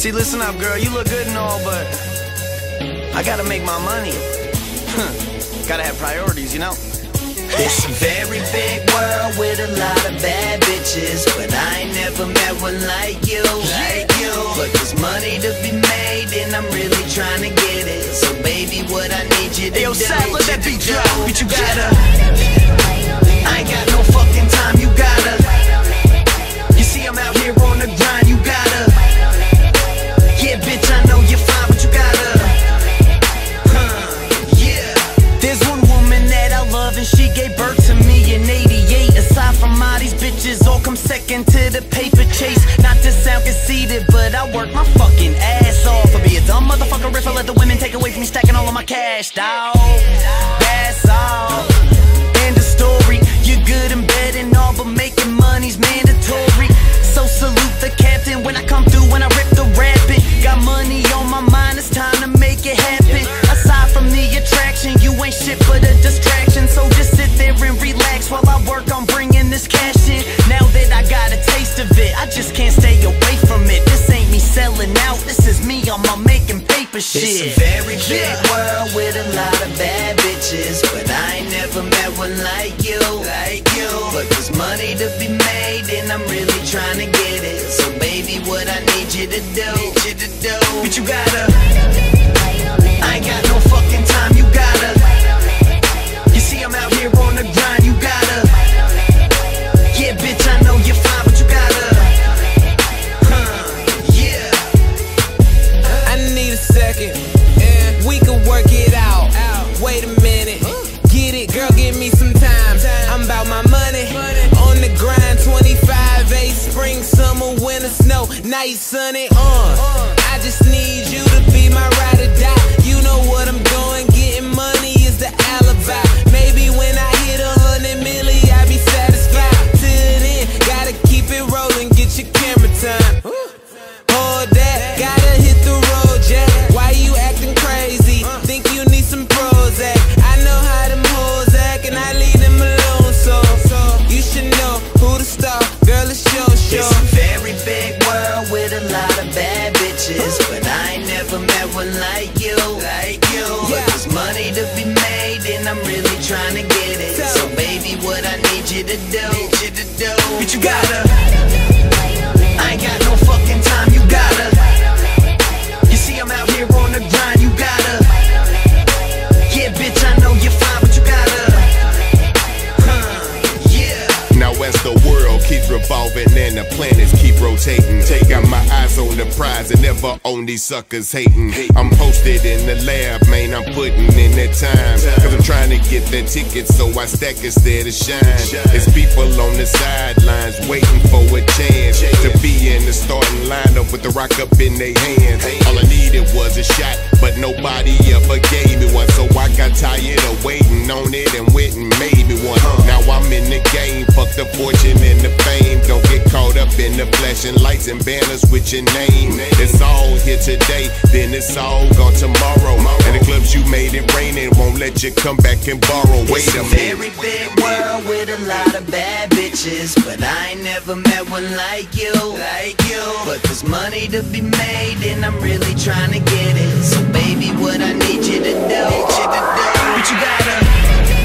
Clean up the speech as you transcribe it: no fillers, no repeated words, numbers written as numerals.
See, listen up, girl, you look good and all, but I gotta make my money. Gotta have priorities, you know? It's a very big world with a lot of bad bitches, but I ain't never met one like you. But there's money to be made and I'm really trying to get it. So baby, what I need you to do, yo, Sal, let that beat drop. But you gotta, I ain't got no fucking time, you gotta. You see I'm out here on the grind, you gotta. Yeah, bitch, I know you're fine, but you gotta. Yeah. There's one woman that I love and she gave birth to me in '88. Aside from all these bitches, all come second to the paper chase. Not to sound conceited, but I work my fucking ass off. I'll be a dumb motherfucker if I let the women take away from me, stacking all of my cash, dawg. That's all. End of story. You're good in bed and all, but making money's mandatory. So salute the captain when I come through, when I rip the rapping. Got money on my mind, it's time to make it happen. Aside from the attraction, you ain't shit but a distraction. So just sit there and relax while I work on bringing this cash in. Now that I got a taste of it, I just can't stay away from it. This ain't me selling out, this is me on my making paper shit. It's a very big world with a lot of bad bitches, but I ain't never met one like you. But there's money to be made and I'm really trying to get it. So baby, what I need you to do, but you gotta, I ain't got no fucking time, you gotta. You see I'm out here on the grind, you gotta. Yeah, bitch, I know you're fine, but you gotta. Yeah. I need a second, we could work it out. Wait a minute, get it, girl, give me some time. I'm about my money, on the grind, 25-8, spring, summer, winter, snow, night, sunny, I just need you to be my ride or die. You know what I'm doing, getting money is the alibi. Maybe when I hit 100 million, I be satisfied. Till then, gotta keep it rolling, get your camera time. Hold that, gotta hit the road, Jack. Why you acting crazy? Think you need some Prozac? I know how them hoes act and I leave them alone. So you should know who to star, girl, it's your show. It's a very big world with a lot of bad bitches, but I ain't never met one like you. But there's money to be made and I'm really trying to get it. So baby, what I need you to do, but you gotta, I ain't got no fucking time, you gotta. You see I'm out here on the grind, you gotta. Yeah, bitch, I know you're fine, but you gotta. Yeah. Now as the world keeps revolving and the planets keep rotating, got my eyes on the prize and never on these suckers hating. I'm posted in the lab, man, I'm putting in that time, cause I'm trying to get that ticket so I stack instead of shine. There's people on the sidelines waiting for a chance to be in the starting lineup with the rock up in their hands. All I needed was a shot, but nobody ever gave me one, so I got tired of waiting on it and went and made me one. Now I'm in the game, fuck the fortune and the fame. Don't get caught up in the flashing lights and banners with your name. It's all here today, then it's all gone tomorrow. And the clubs you made it rain and won't let you come back and borrow. Wait a minute. It's a very big world with a lot of bad bitches, but I ain't never met one like you. But there's money to be made and I'm really trying to get it. So baby, what I need you to do, but you gotta.